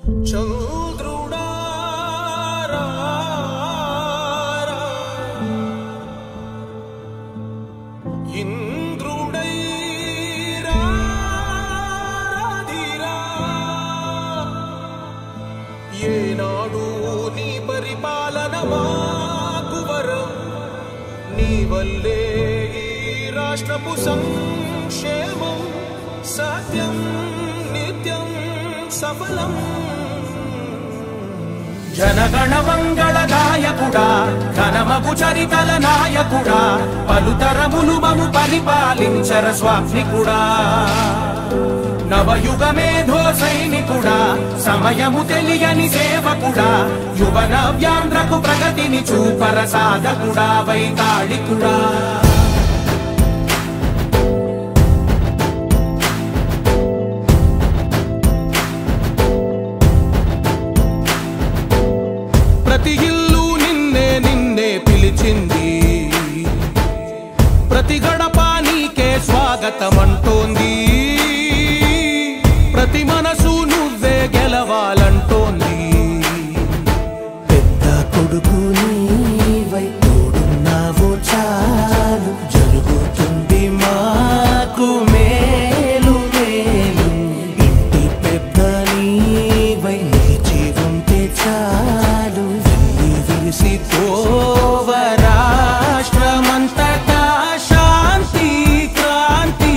చంద్రుడా ఇంద్రుడై రాధిరా ఏనాడు నీ పరిపాలన మాకు వరం నీ వల్లే ఈ రాష్ట్రపు సంక్షేమం సత్యం నిత్యం సఫలం जनगण मंगल गायकुड़ा घनमगु चरितल नायकुड़ा पलुतरमुलु ममु परिपालिंचर स्वामिकुड़ा नवयुग मेधो सैनिकुड़ा समयमु तेलियनि सेवकुड़ा युव नव्यांध्रकु प्रगतिनि चूपर साधकुड़ा वैताళికుడా ప్రతి ఇల్లు నిన్నే నిన్నే పిలిచింది ప్రతి గడప నీకే స్వాగతమంటోంది ప్రతి మనసు నువ్వే గెలవాలంటోంది పెద్ద కొడుకు నీవై తోడున్నావు చాలు జరుగుతుంది మాకు మేలు మేలు ఇంటి పెద్ద నీవై నిలిచి ఉంటే చాలు విరిసి తోవ రాష్ట్రమంతటా శాంతి క్రాంతి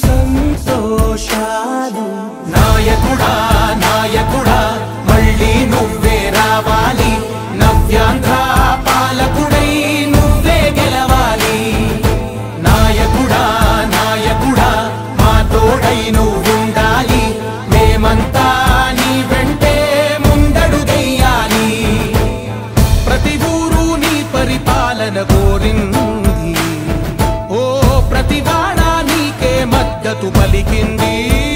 సంతోషాలు నాయకుడా నాయకుడా మళ్ళీ నువ్వే రావాలి నవ్యాంధ్ర పాలకుడై నువ్వే గెలవాలి నాయకుడా నాయకుడా మా తోడై నువ్వుండాలి మేమంతా నీ వెంటే ముందడుగెయ్యాలి ప్రతి ఊరు నీ పరిపాలన కోరింది ఓ ప్రతి వాడ నీకే మద్దతు పలికింది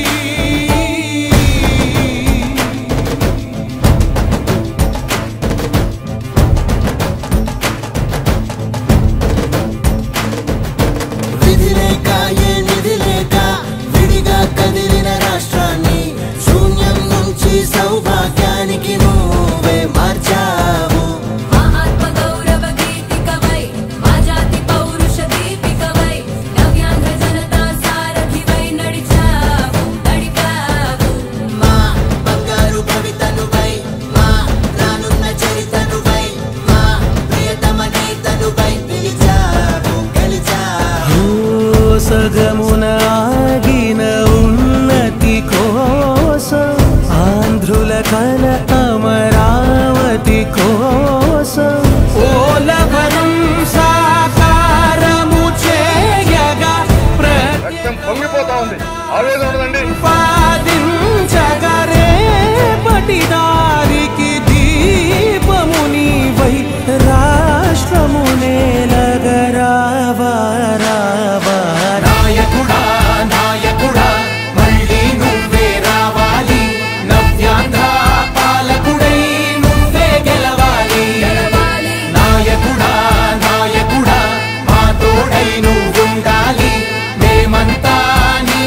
విధిలేక ఏ నిధిలేక విడిగా కదిలిన రాష్ట్రాన్ని శూన్యం నుంచి సౌభాగ్యానికి నువ్వే మార్చావు ఆత్మ గౌరవ గీతికవై మా జాతి పౌరుష దీపికవై నవ్యాంధ్ర జనతా సారథివై నడిచావు నడిపావు మా బంగారు భవితనువై మా రానున్న చరితనువై మా ప్రియతమ నేతనువై పిలిచావు గెలిచావు సగమున ఆగిన ఉన్నతి కోసం ఆంధ్రుల కల అమరావతి కోసం ఓలవరం సాకారము చేయగా రక్తం పొంగిపోతా ఉంది ఆవేదన ఉండదండి ప్రతిపాదించగరే పటిదారికి దీపము నీవై రాష్ట్రము నేలగరావా రావా నాయకుడా నాయకుడా మళ్ళీ నువ్వే రావాలి నవ్యాంధ్ర పాలకుడై నువ్వే గెలవాలి నాయకుడా నాయకుడా మా తోడై నువ్వుండాలి మేమంతా నీ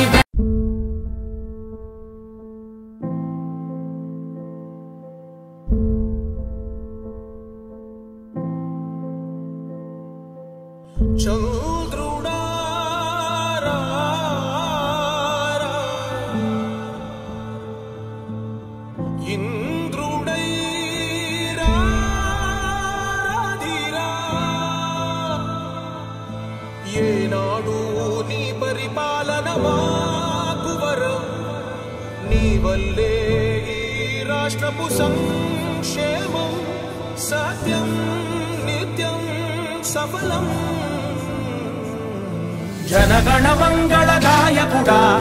చంద్రుడా ఇంద్రుడై రాధిరా ఏనాడు నీ పరిపాలన మాకు వరం నీ వల్లే ఈ రాష్ట్రపు సంక్షేమం సత్యం నిత్యం సఫలం जनगण मंगल गायकुड़ा